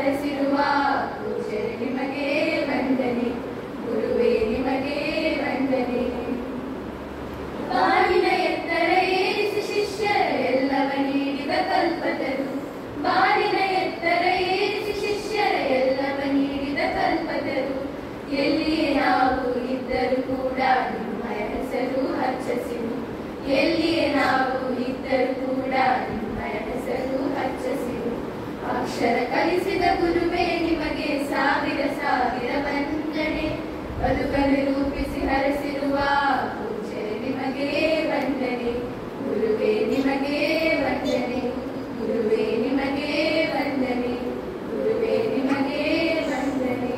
ಹರಸಿರುವ ಪೂಜ್ಯರೇ ನಿಮಗೆ ವಂದನೆ, ಗುರುವೇ ನಿಮಗೆ ವಂದನೆ. ಬಾಳಿನ ಎತ್ತರ ಏರಿಸಿ ಶಿಷ್ಯರ ಎಲ್ಲವ ನೀಡಿದ ಕಲ್ಪತರು, ಬಾಳಿನ ಎತ್ತರ ಏರಿಸಿ ಶಿಷ್ಯರ ಎಲ್ಲವ ನೀಡಿದ ಕಲ್ಪತರು. ಎಲ್ಲಿಯೇ ನಾವು ಇದ್ದರೂ ಕೂಡ ನಿಮ್ಮಯ ಹೆಸರು ಹಚ್ಚಸಿರು, ಎಲ್ಲಿಯೇ ನಾವು ಇದ್ದರೂ ಕೂಡ ನಿಮ್ಮಯ ಹೆಸರು ಹಚ್ಚಸಿರು. ಅಕ್ಷರ ಕಲಿಸಿದ ಗುರುವೇ ನಿಮಗೆ ಸಾವಿರ ಸಾವಿರ ವಂದನೆ, ಬದುಕನ್ನು ರೂಪಿಸಿ ಹರಸಿರುವ ಪೂಜ್ಯರೇ ನಿಮಗೆ ವಂದನೆ, ಗುರುವೇ ನಿಮಗೆ ವಂದನೆ, ಗುರುವೇ ನಿಮಗೆ ವಂದನೆ, ಗುರುವೇ ನಿಮಗೆ ವಂದನೆ.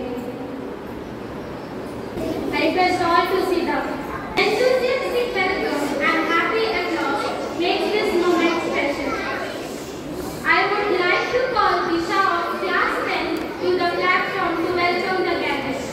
I request all to sit down. Enthusiastic welcome and happy applause makes this moment special. I would like to call Disha of Class 10 to the platform to welcome the guests.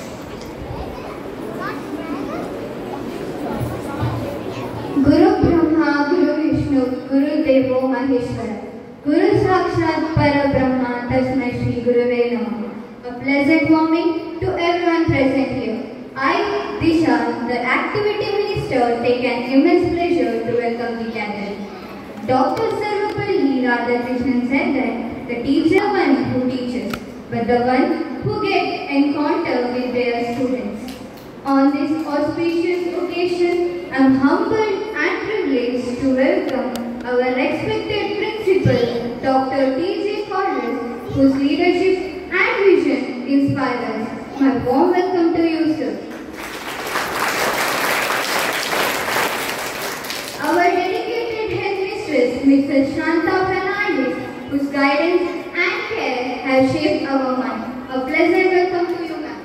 Guru Brahma, Guru Vishnu, Guru Devo Maheshwara, Guru Sakshat Parabrahma, Tasmai Shri Guruve Namah. A pleasant morning to everyone present here. I, Disha, the Activity Minister, take an immense pleasure to welcome the gathering. Dr. Sarvapalli Radhakrishnan said that the teacher is the one who teaches, but the one who gets encounter with their students. On this auspicious occasion, I am humbled and privileged to welcome our respected principal, Dr. T.J. Corliss, whose leadership and vision inspire us. My warm welcome to you, sir. Our dedicated headmistress, Mrs. Shanta Fernandez, whose guidance and care have shaped our mind. A pleasant welcome to you, ma'am.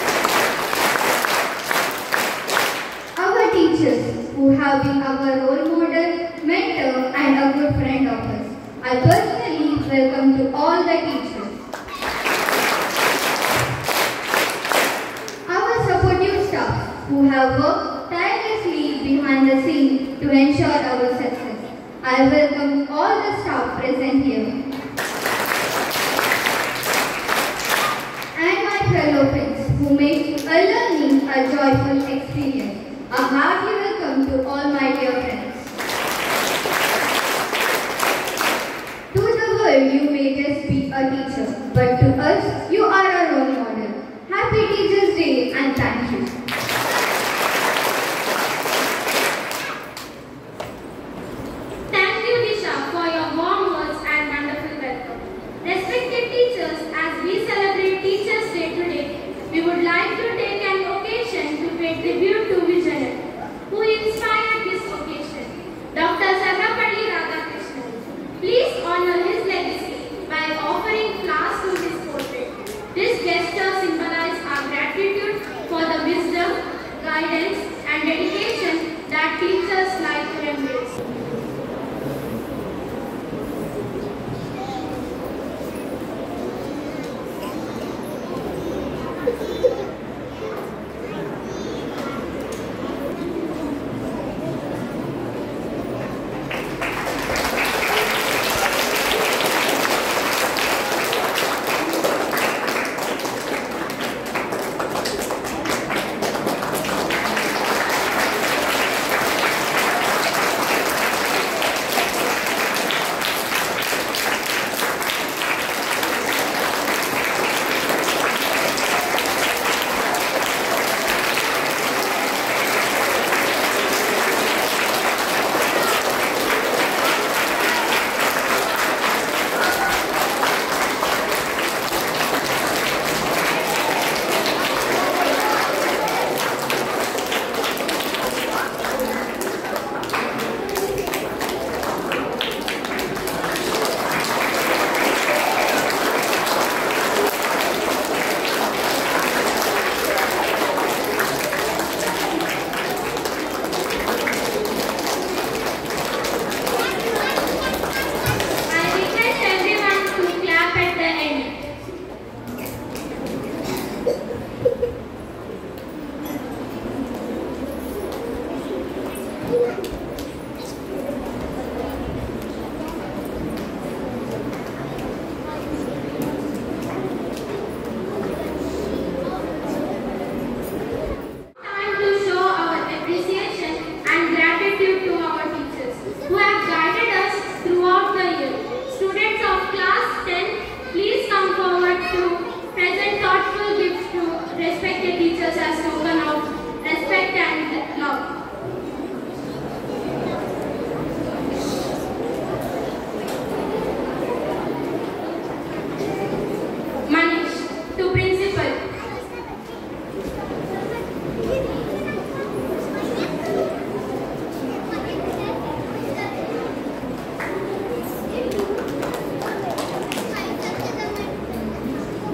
Our teachers, who have been our role model, mentor, and a good friend of us. I personally welcome to all the teachers. Our supportive staff, who have worked tirelessly behind the scene to ensure our success. I welcome all the staff present here. And my fellow friends who make a learning a joyful experience. A hearty welcome to all my dear friends. To the world you may just be a teacher, but to us you are a role model. Happy Teachers' Day and thank you. Thank you, Disha, for your warm words and wonderful welcome. Respected teachers, as we celebrate Teachers' Day today, we would like to take an occasion to pay tribute to visionary who inspired this occasion, Dr. Sarvapalli Radhakrishnan. Please honor his legacy by offering flowers to his portrait. This gesture symbolizes our gratitude for the wisdom, guidance, and dedication that teachers like to embrace.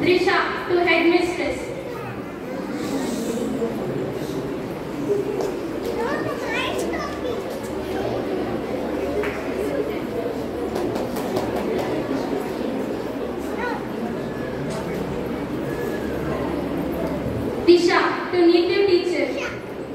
Drisha to headmistress. Disha to native teacher.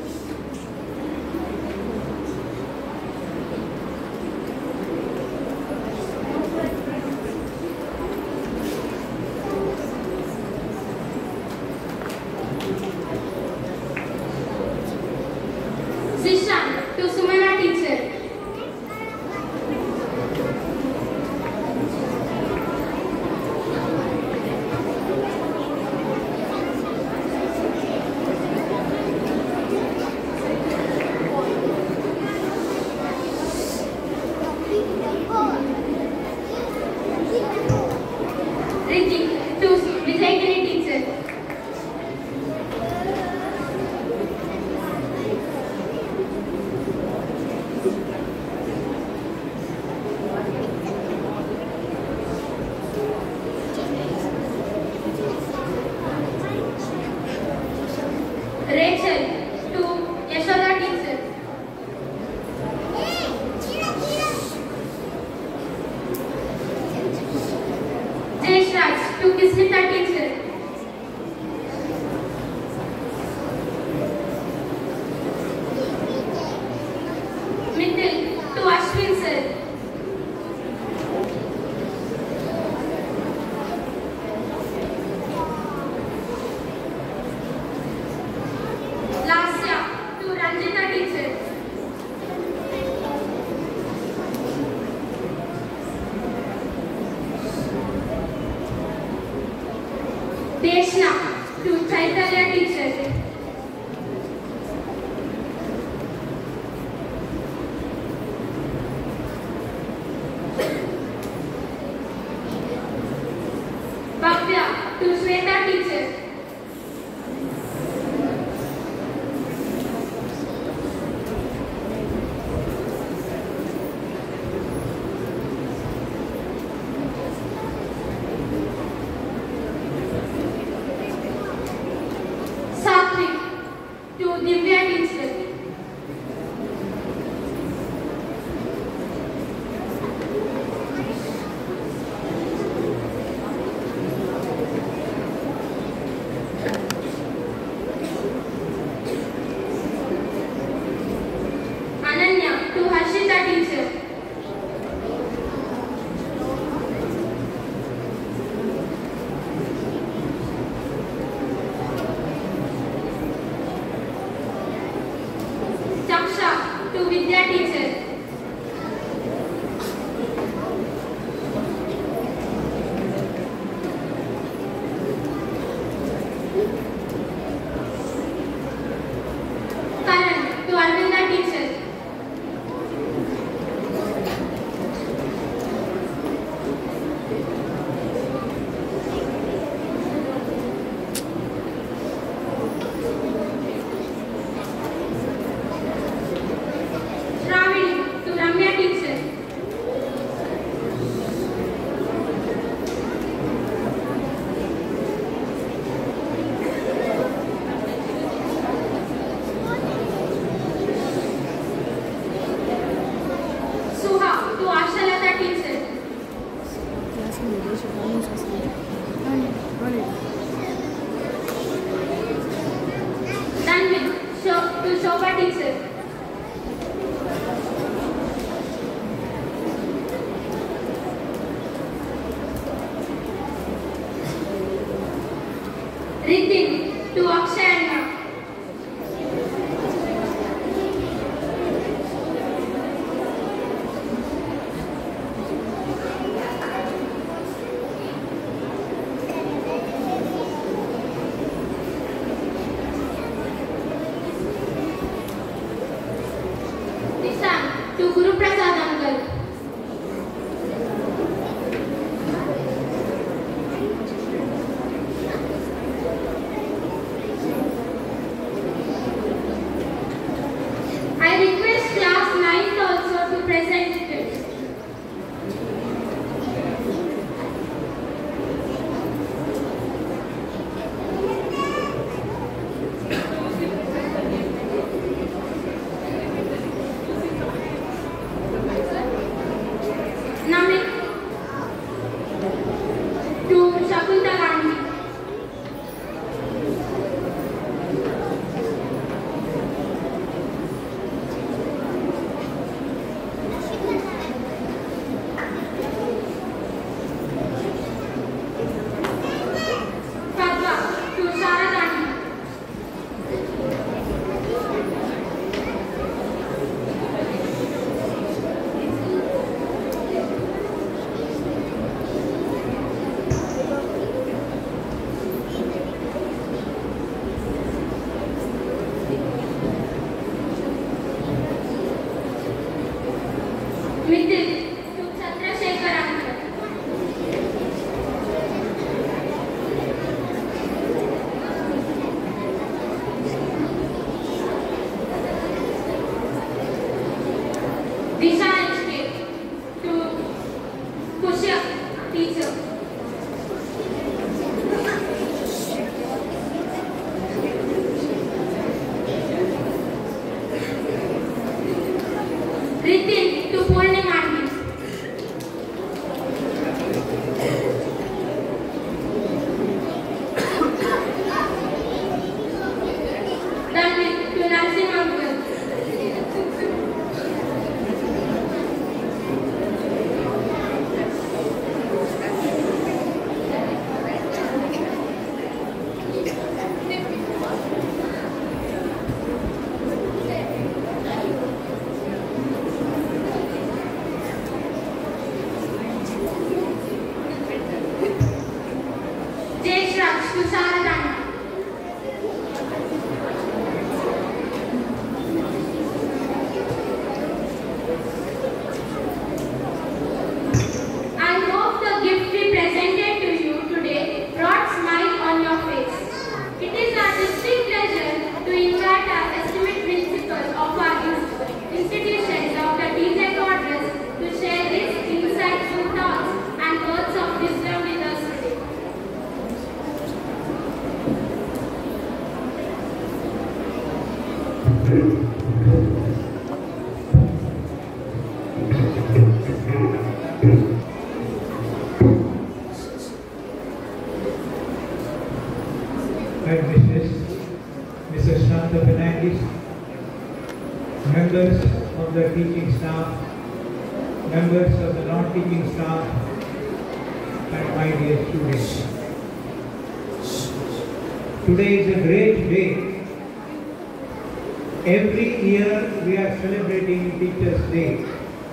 Zishan to Sumana teacher. Ricky to Vijayagiri teacher. Rachel to Yashoda teacher. Jayshraj to Kisnita teacher. Mithil to Ashwin sir. Lasya to Ranjita teacher. Deshna to Chaitanya teacher. Bhavya to Shweta teacher. Satvik to Divya teacher. Ananya to Harshita teacher. Chaksha to Vidya teacher. Karan to Arvinda teacher. Shravani to Ramya teacher. Suha to Ashalata teacher. Tanvir to Shobha teacher. Ritin to Akshayana. Nishan to Guru Prasad uncle. charge to Sharadani. I hope the gift we presented to you today brought smile on your face. It is our distinct pleasure to invite our esteemed principal of our institution, Dr. T.J. Godres, to share his insightful thoughts and words of wisdom with us today. Headmistress, Mrs. Shanta Fernandez, members of the teaching staff, members of the non-teaching staff, and my dear students. Today is a great day. Every year we are celebrating Teachers' Day.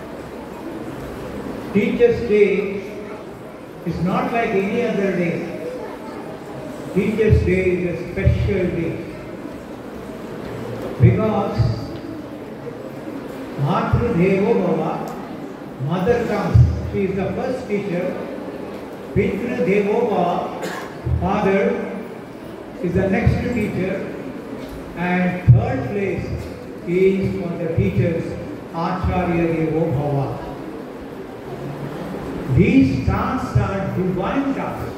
Teachers' Day is not like any other day. Teachers' Day is a special day because Matru Devo Bhava, mother comes, she is the first teacher. Pitru Devo Bhava, father is the next teacher, and third place is for the teachers, Acharya Devo Bhava. These tasks are divine tasks.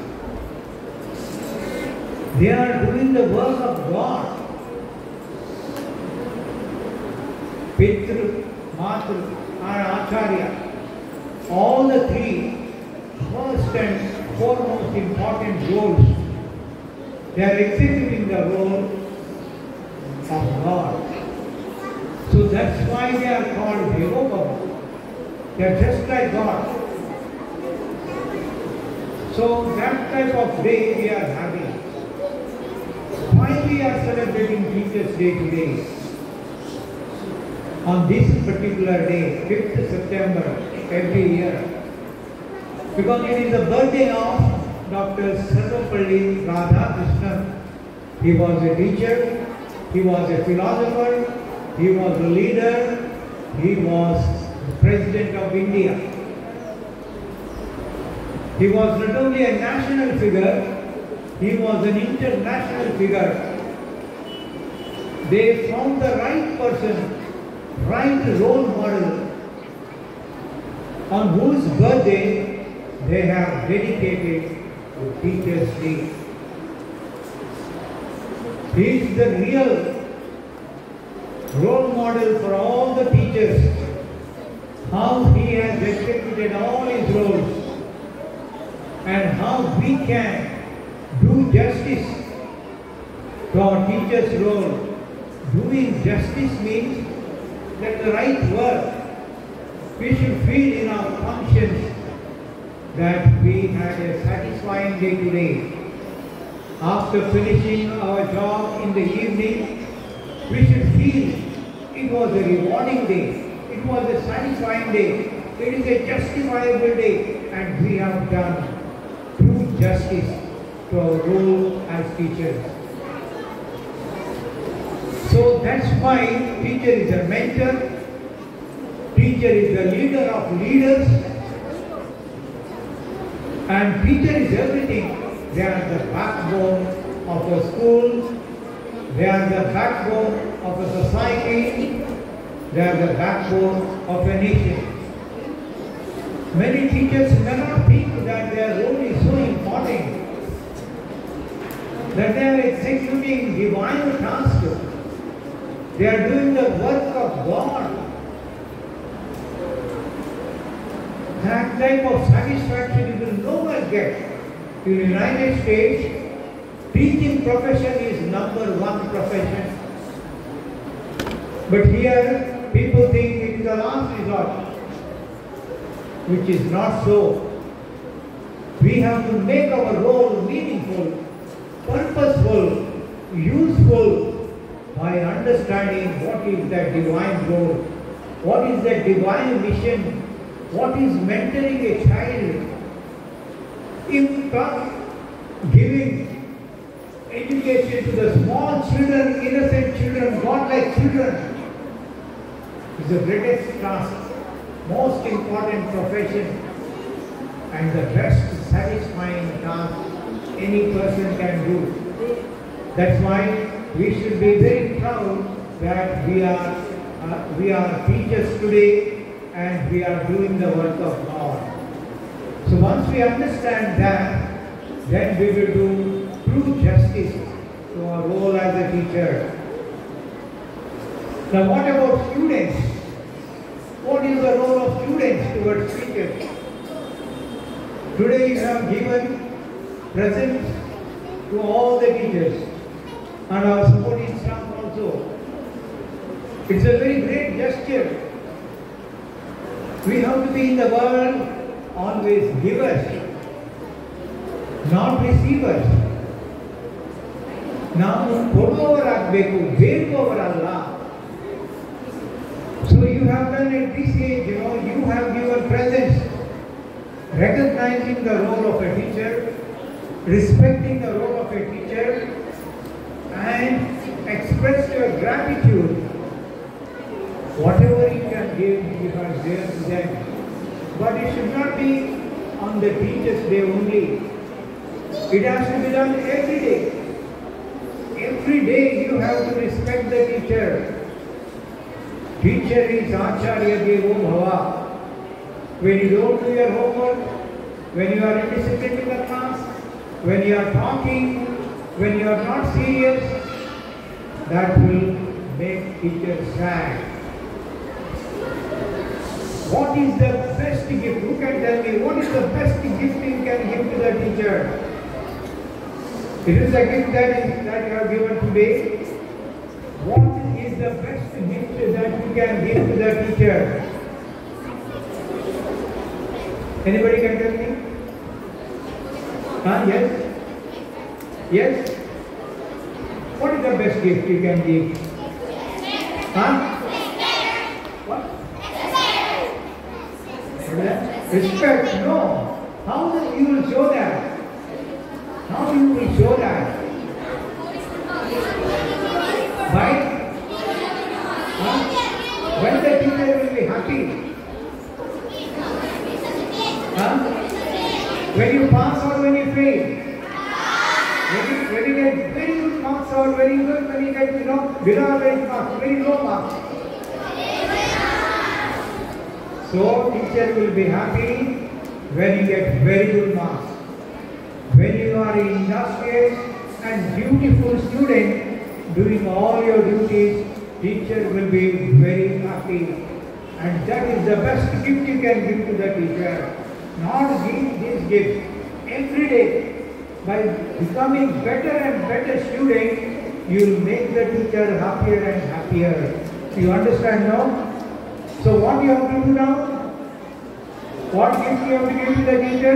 They are doing the work of God. Pitru, Matru, and Acharya, all the three first and foremost important roles. They are executing the role of God. So that's why they are called Devobhava. They are just like God. So that type of day we are having. Why we are celebrating Teachers' Day today? On this particular day, 5th September, every year. Because it is the birthday of Dr. Sarvapalli Radhakrishnan. He was a teacher, he was a philosopher, he was a leader, he was the President of India. He was not only a national figure, he was an international figure. They found the right person, right role model, on whose birthday they have dedicated the Teachers' Day. He is the real role model for all the teachers, how he has executed all his roles and how we can do justice to our teacher's role. Doing justice means that the right work. We should feel in our conscience that we had a satisfying day today. After finishing our job in the evening, we should feel it was a rewarding day. It was a satisfying day. It is a justifiable day, and we have done true justice to our role as teachers. So that's why teacher is a mentor, teacher is the leader of leaders, and teacher is everything. They are the backbone of a school, they are the backbone of a society, they are the backbone of a nation. Many teachers may not think that their role is so important, that they are executing divine tasks. They are doing the work of God. That type of satisfaction you will nowhere get. In the United States, teaching profession is #1 profession. But here, people think it is a last resort, which is not so. We have to make our role meaningful, purposeful, useful, by understanding what is that divine role, what is that divine mission, what is mentoring a child. If giving education to the small children, innocent children, godlike children is the greatest task, most important profession, and the best satisfying task any person can do. That's why we should be very proud that we are teachers today and we are doing the work of God. So once we understand that, then we will do true justice to our role as a teacher. Now what about students? What is the role of students towards teachers? Today you have given presents to all the teachers and our supporting staff also. It's a very great gesture. We have to be in the world always givers, not receivers. ನಾವು ಕೊಡುವವರಾಗಬೇಕು, ಬೇಡುವವರಲ್ಲ. So you have done at this age, you have given presents, recognizing the role of a teacher, respecting the role of a teacher, and express your gratitude. Whatever you can give, you have given to them. But it should not be on the teacher's day only. It has to be done every day. Every day you have to respect the teacher. Teacher is Acharya Devo Bhava. When you don't do your homework, when you are indisciplined in the class, when you are talking, when you are not serious, that will make teachers sad. What is the best gift? Who can tell me what is the best gift you can give to the teacher? It is the gift that you have given today. What is the best gift that you can give to the teacher? Anybody can tell me? Yes? Yes? What is the best gift you can give? What? Respect? No. How you will show that? How you will show that? By? When the teacher will be happy? When you pass or when you fail? When you get very good marks or very good, when you get below average marks, very low marks. So teacher will be happy when you get very good marks. When you are an industrious and dutiful student doing all your duties, teacher will be very happy. And that is the best gift you can give to the teacher. Not give this gift every day. By becoming better and better student, you will make the teacher happier and happier. You understand now? So what you have to do now? What gift you have to give to the teacher?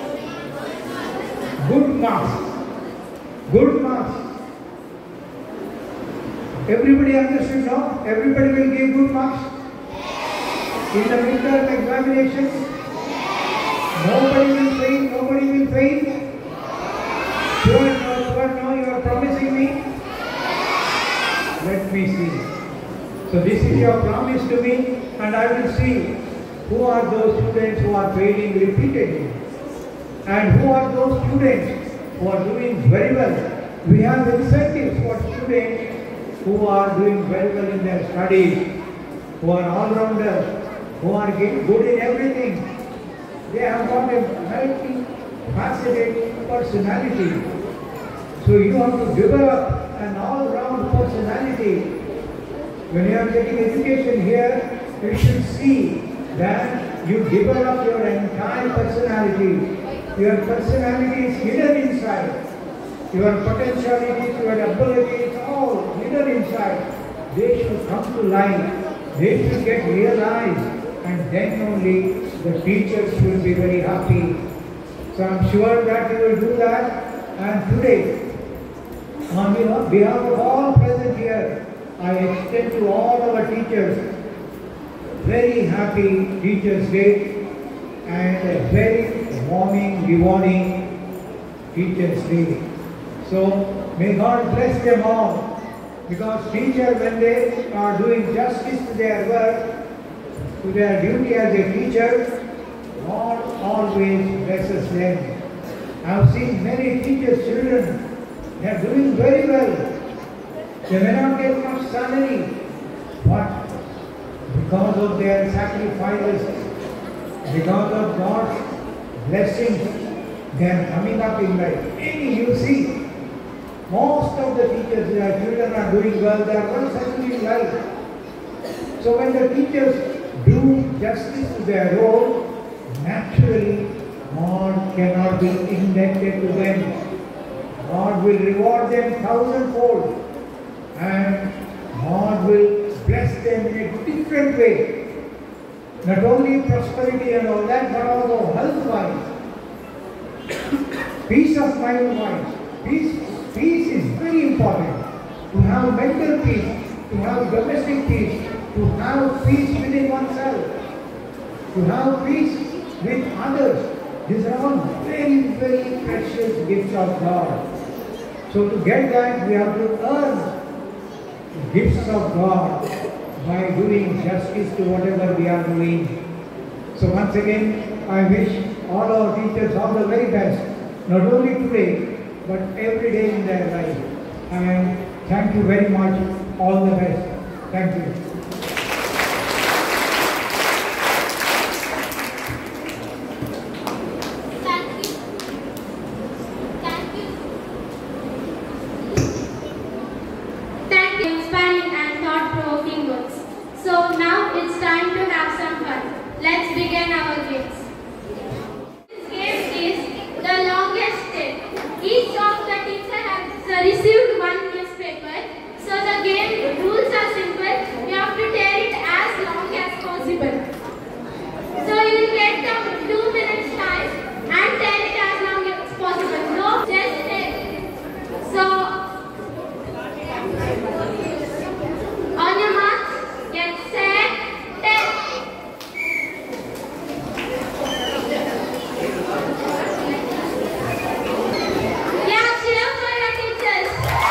Good marks. Good marks. Everybody understood now? Everybody will give good marks? In the midterm examination? Nobody will fail? Nobody will fail? Sure no, you are promising me? Let me see. So this is your promise to me, and I will see who are those students who are failing repeatedly. And who are those students who are doing very well. We have incentives for students who are doing very well in their studies, who are all-rounders, who are good in everything. They have got a multi-faceted personality. So you have to develop an all-round personality. When you are getting education here, you should see that you develop your entire personality. Your personality is hidden inside. Your potentialities, your abilities, all hidden inside. They should come to light. They should get realized. And then only the teachers will be very happy. So I am sure that you will do that. And today, on behalf of all present here, I extend to all our teachers very happy Teachers' Day and a very warming, rewarding Teachers' Day. So may God bless them all, because teachers, when they are doing justice to their work, to their duty as a teacher, God always blesses them. I have seen many teachers' children, they are doing very well. They may not get much salary, but because of their sacrifices, because of God's blessings, they are coming up in life. You see, most of the teachers, their children are doing well, they are well settled in life. So when the teachers do justice to their role, naturally God cannot be indebted to them. God will reward them thousandfold, and God will bless them in a different way. Not only prosperity and all that, but also health-wise, peace of mind-wise. Peace is very important. To have mental peace, to have domestic peace, to have peace within oneself, to have peace with others. These are all very, very precious gifts of God. So to get that, we have to earn the gifts of God by doing justice to whatever we are doing. So once again, I wish all our teachers all the very best, not only today, but every day in their life. And thank you very much. All the best. Thank you. Thank you, inspiring and thought-provoking words. So now it's time to have some fun. Let's begin our games. This game is the longest step. Each of the teacher has received one newspaper. So the game rules are simple. We have to tear it as long as possible. So you will get 2 minutes time and tear it as long as possible. No, just tear. So on your marks, get set, tear. Yeah, cheer for your teachers.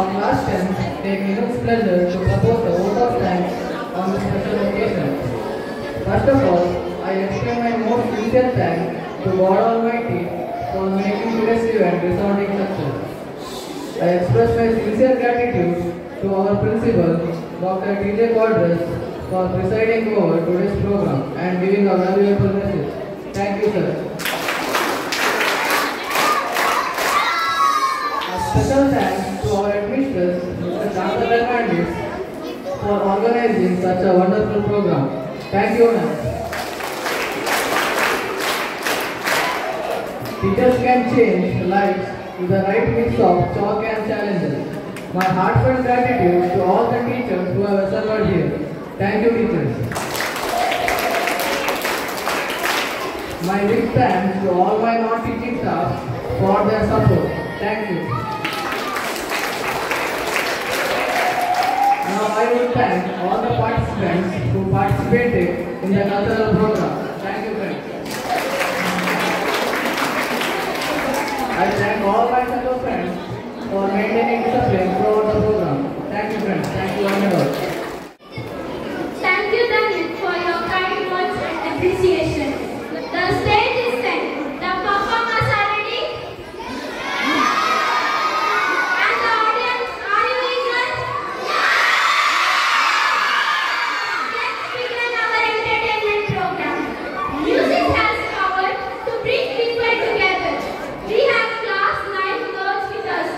of class 10 take immense pleasure to propose a vote of thanks on this special occasion. First of all, I extend my most sincere thanks to God Almighty for making today's event resounding success. I express my sincere gratitude to our principal, Dr. T.J. Quadras, for presiding over today's program and giving a valuable message. Thank you, sir. Special thanks to our administrators, Mr. Dr. Fernandez, for organizing such a wonderful program. Thank you, ma'am. Teachers can change lives with the right mix of chalk and challenges. My heartfelt gratitude to all the teachers who have assembled here. Thank you, teachers. My big thanks to all my non-teaching staff for their support. Thank you. Now I will thank all the participants who participated in the cultural program. Thank you, friends. I thank all my fellow friends for maintaining discipline throughout the program. Thank you, friends. Thank you, one and all. Thank you, Daniel, for your kind words and appreciation. The stage is set. The performers are ready? And the audience, are you eager? Let's begin our entertainment program. Music has power to bring people together. We have class 9 girls with us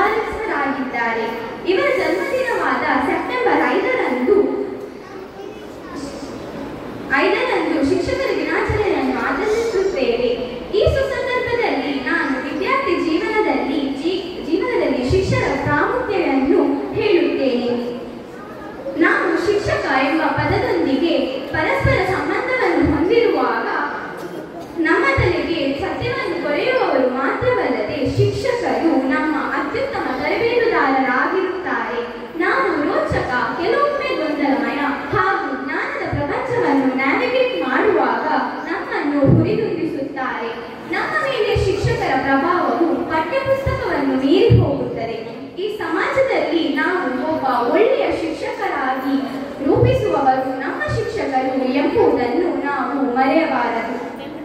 ಸುಧಾರಿತರಾಗಿದ್ದಾರೆ. ಇವರ ಜನ್ಮದಿನವಾದ September 5ರಂದು ಶಿಕ್ಷಕರ ದಿನಾಚರಣೆಯನ್ನು ಆಚರಿಸುತ್ತೇವೆ. ಈ ಸುಸಂದರ್ಭದಲ್ಲಿ ನಾನು ವಿದ್ಯಾರ್ಥಿ ಜೀವನದಲ್ಲಿ ಶಿಕ್ಷಕರ ಪ್ರಾಮುಖ್ಯತೆಯನ್ನು ಹೇಳುತ್ತೇನೆ. ನಾವು ಶಿಕ್ಷಕ ಎಂಬ ಪದದೊಂದಿಗೆ ಪರಸ್ಪರ ಸಂಬಂಧವನ್ನು ಹೊಂದಿರುವಾಗ ನಮ್ಮ ತಲೆಗೆ ಸತ್ಯವನ್ನು ಕೊರೆಯುವವರು ಮಾತ್ರವಲ್ಲದೆ ಶಿಕ್ಷಕರು ನಮ್ಮ ಅತ್ಯುತ್ತಮ ತರಬೇತುದಾರರಾಗಿರುತ್ತಾರೆ. ನಾವು ರೋಚಕ, ಕೆಲವೊಮ್ಮೆ ಗೊಂದಲಮಯ ಹಾಗೂ ಜ್ಞಾನದ ಪ್ರಪಂಚವನ್ನು ನ್ಯಾವಿಗೇಟ್ ಮಾಡುವಾಗ ನಮ್ಮನ್ನು ಹುರಿದುಂಬಿಸುತ್ತಾರೆ. ನಮ್ಮ ಮೇಲೆ ಶಿಕ್ಷಕರ ಪ್ರಭಾವವು ಪಠ್ಯಪುಸ್ತಕವನ್ನು ಮೀರಿ ಹೋಗುತ್ತದೆ. ಈ ಸಮಾಜದಲ್ಲಿ ನಾವು ಒಬ್ಬ ಒಳ್ಳೆಯ ಶಿಕ್ಷಕರಾಗಿ ರೂಪಿಸುವವರು ನಮ್ಮ ಶಿಕ್ಷಕರು ಎಂಬುದನ್ನು ನಾವು ಮರೆಯಬಾರದು.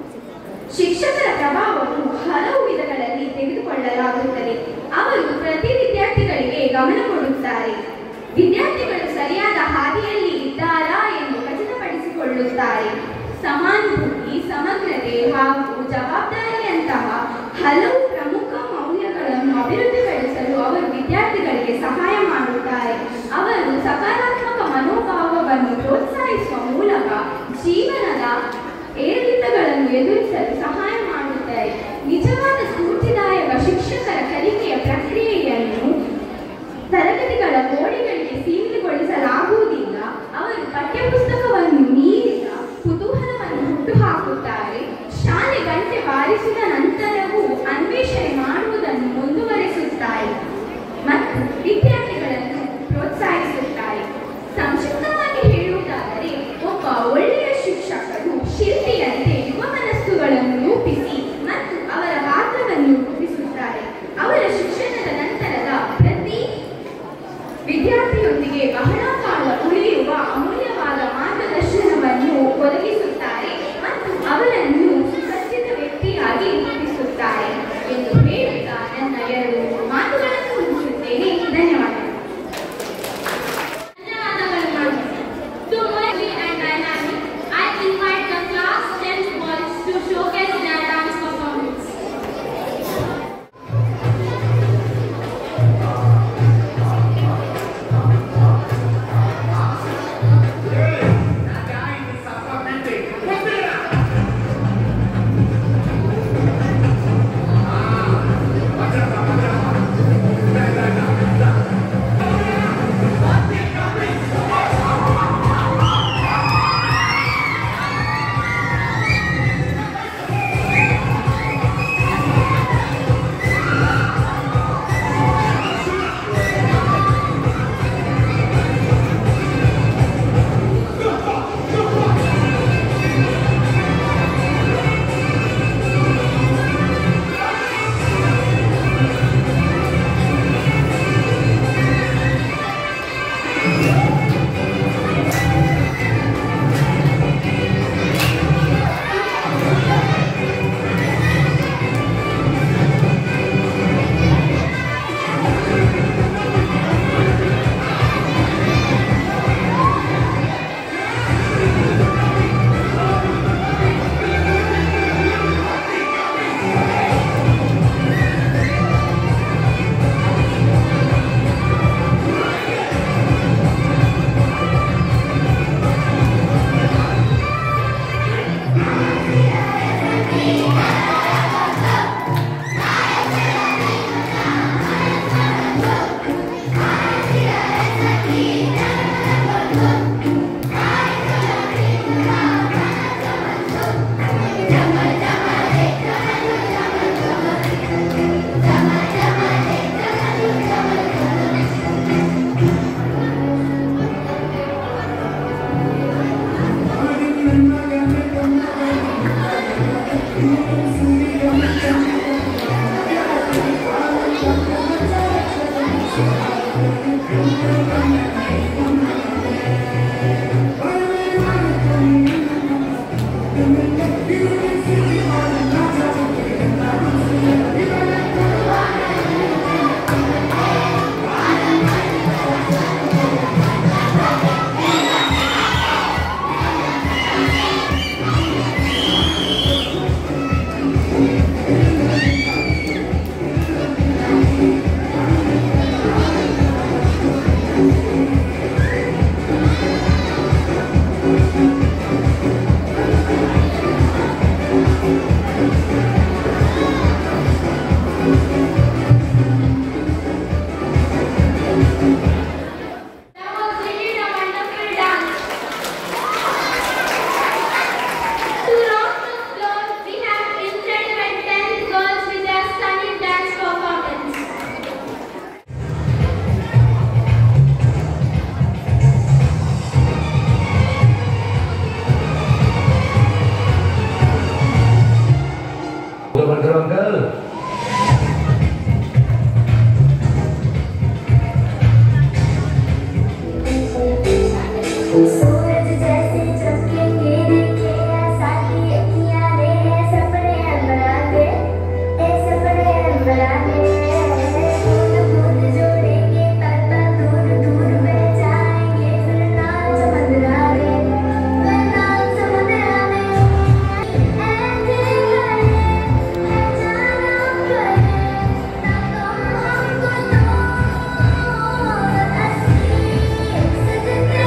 ಶಿಕ್ಷಕರ ಪ್ರಭಾವವು ಹಲವು ವಿಧಗಳಲ್ಲಿ ತೆಗೆದುಕೊಳ್ಳಲಾಗುತ್ತದೆ. ಅವರು ಪ್ರತಿ ವಿದ್ಯಾರ್ಥಿಗಳಿಗೆ ಗಮನ ಕೊಡುತ್ತಾರೆ. ವಿದ್ಯಾರ್ಥಿಗಳು ಸರಿಯಾದ ಹಾದಿಯಲ್ಲಿ ಇದ್ದಾರಾ ಎಂದು ಖಚಿತಪಡಿಸಿಕೊಳ್ಳುತ್ತಾರೆ. ಸಮಾನುಭೂತಿ, ಸಮಗ್ರತೆ ಹಾಗೂ ಜವಾಬ್ದಾರಿಯಂತಹ ಹಲವು ಪ್ರಮುಖ ಮೌಲ್ಯಗಳನ್ನು ಅಭಿವೃದ್ಧಿಪಡಿಸಲು ಅವರು ವಿದ್ಯಾರ್ಥಿಗಳಿಗೆ ಸಹಾಯ ಮಾಡುತ್ತಾರೆ. ಅವರು ಸಕಾರಾತ್ಮಕ ಮನೋಭಾವವನ್ನು ಪ್ರೋತ್ಸಾಹಿಸುವ ಮೂಲಕ ಜೀವನದ ಏರಿಳಿತಗಳನ್ನು ಎದುರಿಸಲು ಸಹಾಯ ಮಾಡುತ್ತಾರೆ. ನಿಜವಾದ ಸ್ಫೂರ್ತಿದಾಯಕ ಶಿಕ್ಷಕರ ಕಲಿಕೆಯ ಪ್ರಕ್ರಿಯೆಯನ್ನು ತರಗತಿಗಳ ಗೋಡೆಗಳಿಗೆ ಸೀಮಿತಗೊಳಿಸಲಾಗುವುದಿಲ್ಲ. ಅವರು ಪಠ್ಯಪುಸ್ತಕವನ್ನು ಮೀರಿದ ಕುತೂಹಲವನ್ನು ಹುಟ್ಟುಹಾಕುತ್ತಾರೆ. ಶಾಲೆ ಗಂಟೆ ಬಾರಿಸಿದ ನಂತರವೂ ಅನ್ವೇಷಣೆ ಮಾಡುವುದನ್ನು ಮುಂದುವರಿಸುತ್ತಾರೆ ಮತ್ತು ವಿದ್ಯಾರ್ಥಿಗಳನ್ನು ಪ್ರೋತ್ಸಾಹಿಸುತ್ತಾರೆ. ಸಂಕ್ಷಿಪ್ತವಾಗಿ ಹೇಳುವುದಾದರೆ, ಒಬ್ಬ ಒಳ್ಳೆಯ ಶಿಕ್ಷಕರು ಶಿಲ್ಪಿಯಂತೆ ಯುವ ಮನಸ್ಸುಗಳನ್ನು ರೂಪಿಸಿ ಮತ್ತು ಅವರ ಪಾತ್ರವನ್ನು ರೂಪಿಸುತ್ತಾರೆ. ಅವರ ಶಿಕ್ಷಣದ ನಂತರದ ಪ್ರತಿ ವಿದ್ಯಾರ್ಥಿಯೊಂದಿಗೆ ಬಹಳ ಕಾಲ ಉಳಿಯುವ ಅಮೂಲ್ಯವಾದ ಮಾರ್ಗದರ್ಶನವನ್ನು ಒದಗಿಸುತ್ತಾರೆ ಮತ್ತು ಅವರನ್ನು ಸುಸಜ್ಜಿತ ವ್ಯಕ್ತಿಯಾಗಿ ರೂಪಿಸುತ್ತಾರೆ ಎಂದು ಹೇಳುತ್ತಾ ನನ್ನ 2 ಮಾತುಗಳನ್ನು ಮುಗಿಸುತ್ತೇನೆ. ಧನ್ಯವಾದಗಳು. That was really a wonderful dance. To rock the floor, we have incredible 10 girls with their stunning dance performance. Uncle. सूरज जैसे चमकेंगे देखे ऐसा की अखियां ने सपने अंबरांगे ए सपने अंबरांगे बूंद बूंद जोड़ेंगे तन तन दूर दूर बह जाएंगे फिर नाम समुद्रा में फिर नाम समुद्रा में ऐसे करे है जाना करे ना तुम हमको तो असली सजते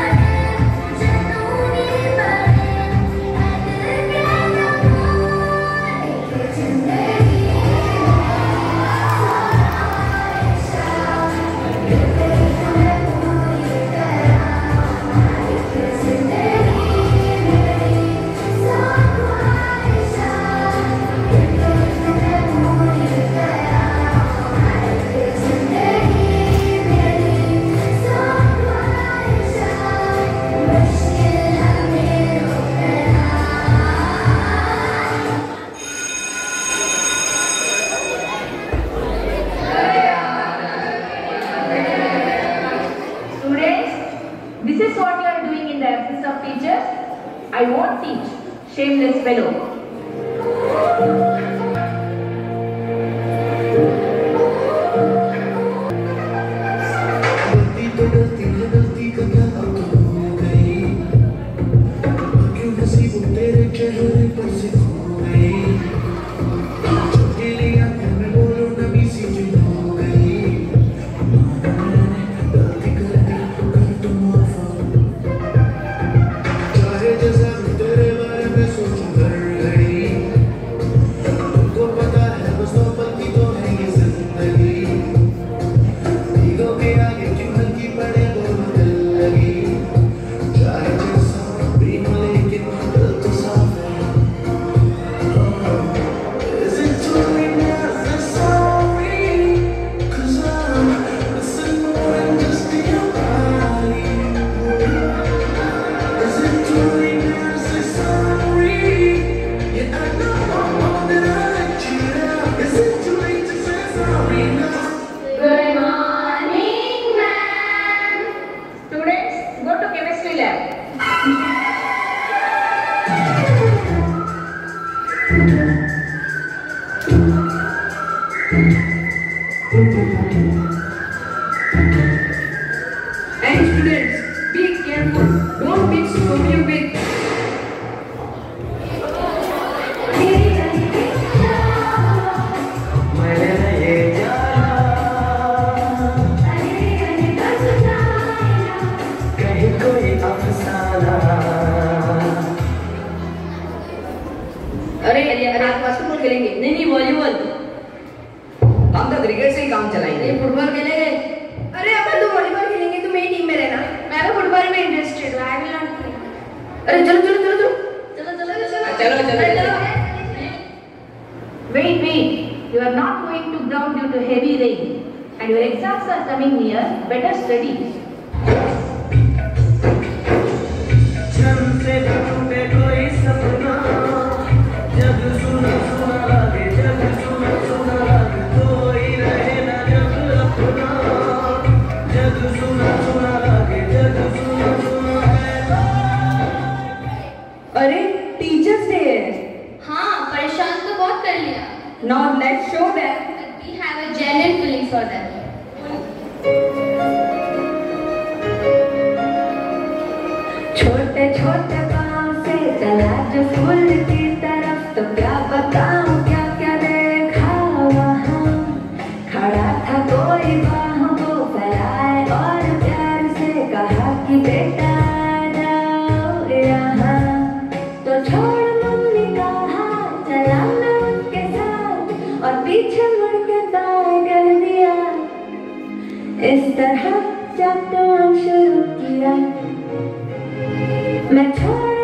This is what you are doing in the absence of teachers? I won't teach, shameless fellow. And students, be careful. Don't mix sodium with अरे आप बास्केटबॉल खेलेंगे? नहीं वॉलीबॉल। हम तो क्रिकेट से ही काम चलाएंगे। फुटबॉल खेलेंगे? अरे अपन तो वॉलीबॉल खेलेंगे, तुम मेरी टीम में रहना। मैं तो फुटबॉल में इंटरेस्टेड हूँ, आई विल नॉट प्ले। अरे चलो चलो चलो चलो चलो चलो चलो। Wait. You are not going to ground due to heavy rain, and your exams are coming near. Better study. अरे टीचर्स डे है। हाँ, परेशान तो बहुत कर लिया। Now let's show them. We have a genuine feeling for them. छोटे छोटे पाँव से चला जो फूल की तरफ, तो क्या बताऊं क्या क्या देखा वहाँ। खड़ा था कोई बाहों को फैलाए और प्यार से कहा कि बेटा जाओ यहाँ। तो छोड़ मम्मी का हाथ, चला मैं उसके साथ और पीछे मुड़ के दाएं कर दिया। इस तरह जब तो शुरू किया मैं छोड़